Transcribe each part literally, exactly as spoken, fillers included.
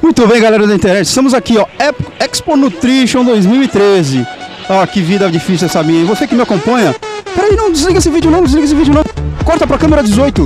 Muito bem, galera da internet, estamos aqui, ó, Expo Nutrition dois mil e treze. Ó, que vida difícil essa minha. E você que me acompanha, peraí, não desliga esse vídeo não, desliga esse vídeo não. Corta pra câmera dezoito.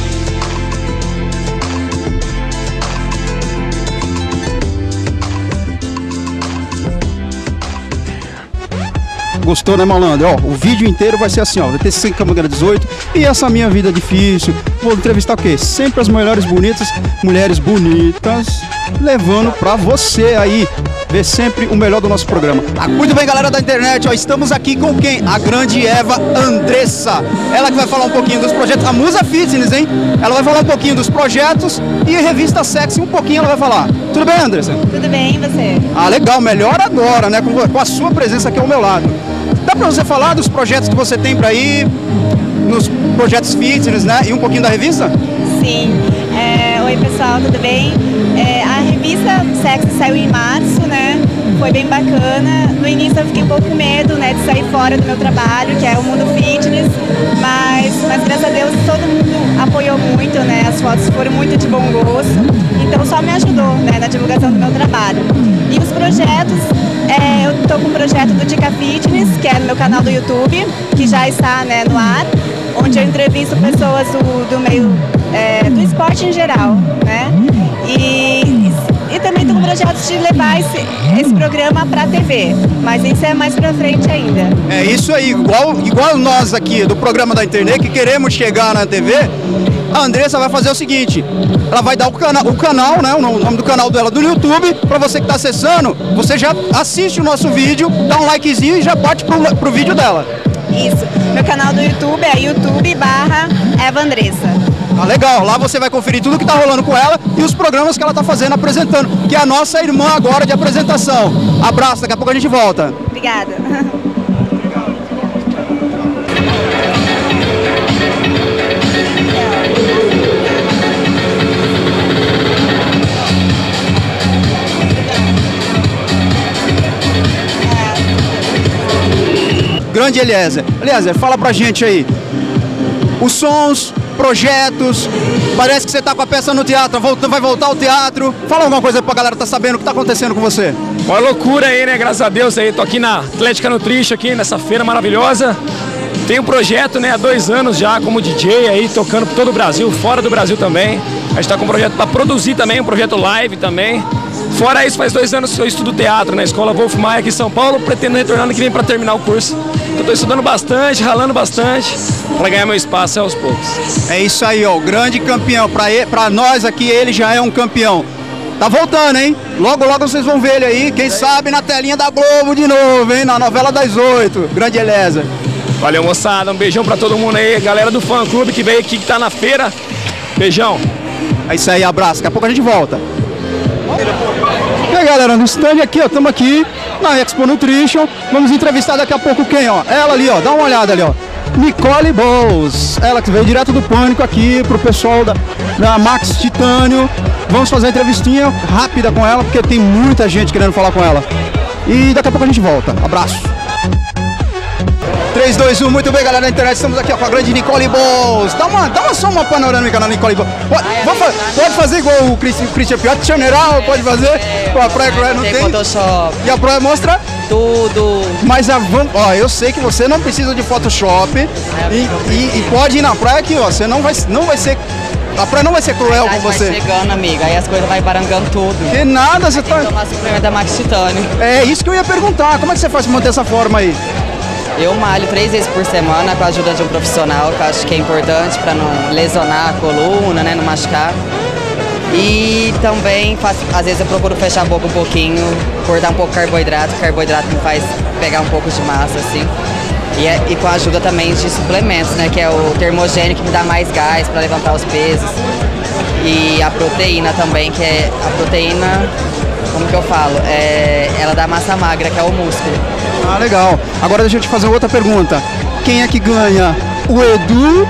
Gostou, né, malandro? Ó, o vídeo inteiro vai ser assim, ó, vai ter sem câmera dezoito. E essa minha vida difícil. Vou entrevistar o quê? Sempre as melhores bonitas, mulheres bonitas, levando pra você aí ver sempre o melhor do nosso programa. Ah, muito bem, galera da internet, ó, estamos aqui com quem? A grande Eva Andressa. Ela que vai falar um pouquinho dos projetos, a Musa Fitness, hein? Ela vai falar um pouquinho dos projetos e a revista Sexy, um pouquinho ela vai falar. Tudo bem, Andressa? Tudo bem, e você? Ah, legal, melhor agora, né? Com, com a sua presença aqui ao meu lado. Dá pra você falar dos projetos que você tem pra ir, nos projetos fitness, né? E um pouquinho da revista? Sim. É, oi, pessoal, tudo bem? É, a revista Sexy saiu em março, né? Foi bem bacana. No início eu fiquei um pouco com medo, né, de sair fora do meu trabalho, que é o mundo fitness, mas, mas graças a Deus todo mundo apoiou muito, né? As fotos foram muito de bom gosto, então só me ajudou, né, na divulgação do meu trabalho. E os projetos, é, eu tô com um projeto do Dica Fitness, que é no meu canal do YouTube, que já está, né, no ar, onde eu entrevisto pessoas do, do meio é, do esporte em geral, né? E, e também estou com projetos de levar esse, esse programa para a T V, mas isso é mais para frente ainda. É isso aí, igual, igual nós aqui do programa da internet que queremos chegar na T V, a Andressa vai fazer o seguinte, ela vai dar o, cana o canal, né, o nome do canal dela do YouTube, para você que está acessando, você já assiste o nosso vídeo, dá um likezinho e já parte pro, pro vídeo dela. Isso, meu canal do YouTube é youtube barra Eva Andressa. Ah, legal, lá você vai conferir tudo que tá rolando com ela e os programas que ela tá fazendo, apresentando, que é a nossa irmã agora de apresentação. Abraço, daqui a pouco a gente volta. Obrigada. Grande Eliezer. Eliezer, fala pra gente aí. Os sons, projetos, parece que você tá com a peça no teatro, vai voltar ao teatro. Fala alguma coisa pra galera tá sabendo o que tá acontecendo com você. Uma loucura aí, né? Graças a Deus aí, tô aqui na Atlética Nutrition, aqui nessa feira maravilhosa. Tem um projeto, né, há dois anos já como D J aí, tocando por todo o Brasil, fora do Brasil também. A gente tá com um projeto para produzir também, um projeto live também. Fora isso, faz dois anos que eu estudo teatro na Escola Wolf Maia aqui em São Paulo, pretendo retornar no que vem para terminar o curso. Eu tô estudando bastante, ralando bastante, para ganhar meu espaço aos poucos. É isso aí, ó, o grande campeão. Para nós aqui, ele já é um campeão. Tá voltando, hein? Logo, logo vocês vão ver ele aí, quem sabe na telinha da Globo de novo, hein? Na novela das oito. Grande Eliezer. Valeu, moçada. Um beijão para todo mundo aí, galera do fã clube que veio aqui, que tá na feira. Beijão. É isso aí, abraço. Daqui a pouco a gente volta. E aí, galera, no stand aqui, ó, estamos aqui na Expo Nutrition. Vamos entrevistar daqui a pouco quem, ó? Ela ali, ó, dá uma olhada ali, ó. Nicole Bowles, ela que veio direto do Pânico aqui pro pessoal da, da Max Titânio. Vamos fazer uma entrevistinha rápida com ela, porque tem muita gente querendo falar com ela. E daqui a pouco a gente volta. Abraço. três, dois, um, muito bem, galera da internet, estamos aqui ó, com a grande Nicole Bowles. Dá uma, dá uma só uma panorâmica na Nicole Bowles. Pode, pode, pode fazer igual o Christian Piatti, general, pode fazer. Com a praia não tem. Photoshop. E a praia mostra tudo. Mas a, ó, eu sei que você não precisa de Photoshop e, e, e pode ir na praia aqui, ó. Você não vai, não vai ser. A praia não vai ser cruel com você. Vai chegando, amiga, aí as coisas vai barangando tudo. Que nada, você tem tá. Que tomar suplemento da Max Titânio. É isso que eu ia perguntar. Como é que você faz pra manter essa forma aí? Eu malho três vezes por semana com a ajuda de um profissional, que eu acho que é importante para não lesionar a coluna, né, não machucar. E também, faço, às vezes eu procuro fechar a boca um pouquinho, cortar um pouco carboidrato, carboidrato me faz pegar um pouco de massa, assim. E, é, e com a ajuda também de suplementos, né, que é o termogênio, que me dá mais gás para levantar os pesos. E a proteína também, que é a proteína, como que eu falo, é, ela dá massa magra, que é o músculo. Ah, legal. Agora deixa eu te fazer outra pergunta. Quem é que ganha? O Edu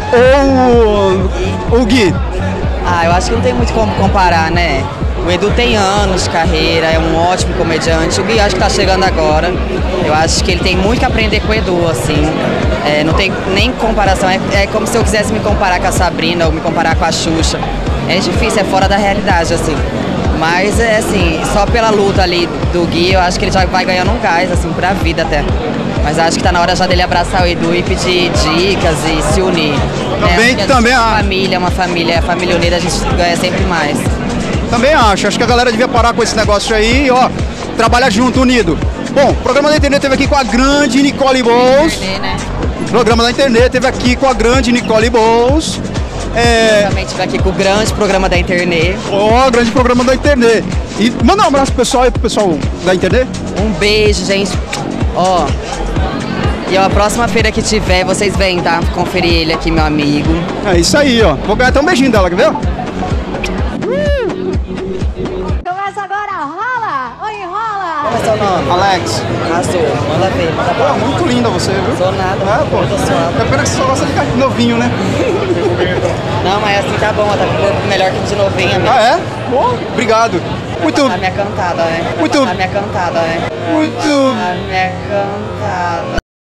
ou o Gui? Ah, eu acho que não tem muito como comparar, né? O Edu tem anos de carreira, é um ótimo comediante. O Gui acho que tá chegando agora. Eu acho que ele tem muito que aprender com o Edu, assim. É, não tem nem comparação. É, é como se eu quisesse me comparar com a Sabrina ou me comparar com a Xuxa. É difícil, é fora da realidade, assim. Mas é assim, só pela luta ali do Gui, eu acho que ele já vai ganhando um gás, assim, pra vida até. Mas acho que tá na hora já dele abraçar o Edu e pedir dicas e se unir. Também, né? também a acho. família, uma família, família unida, a gente ganha sempre mais. Também acho, acho que a galera devia parar com esse negócio aí, ó, trabalhar junto, unido. Bom, o programa da internet teve aqui com a grande Nicole Bowles. Né? O programa da internet teve aqui com a grande Nicole Bowles. É... Eu também tive aqui com o grande programa da internet. Ó, oh, grande programa da internet. E manda um abraço pro pessoal aí, pro pessoal da internet. Um beijo, gente. Ó. E ó, a próxima feira que tiver, vocês vêm, tá? Conferir ele aqui, meu amigo. É isso aí, ó. Vou ganhar até um beijinho dela, quer ver? Começa agora, rola! Oi, rola! Qual é o seu nome? Alex. Arrasou, manda ver. Tá Pô, bom? muito linda você, viu? Sou nada, É, pô. eu tô suave. É pena que você só gosta de ficar novinho, né? Não, mas assim tá bom, tá com o corpo melhor que de novinha mesmo. Ah, é? Pô, obrigado. Muito, A minha cantada, né? Muito- A minha cantada, né? muito... A minha cantada.